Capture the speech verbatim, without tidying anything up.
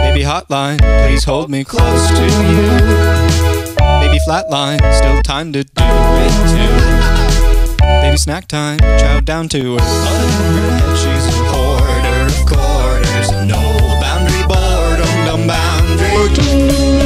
Baby hotline, please hold me close to you. Baby flatline, still time to do it too. Baby snack time, chow down to her. But in her head she's a hoarder of quarters. No boundary boredom, dumb boundary.